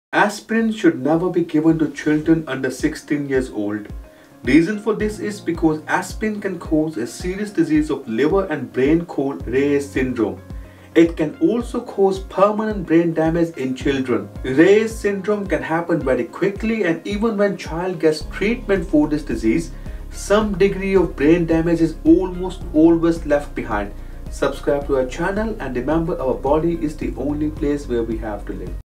Aspirin should never be given to children under 16 years old. Reason for this is because aspirin can cause a serious disease of liver and brain called Reyes syndrome. It can also cause permanent brain damage in children. Reyes syndrome can happen very quickly, and even when child gets treatment for this disease, some degree of brain damage is almost always left behind. Subscribe to our channel and remember, our body is the only place where we have to live.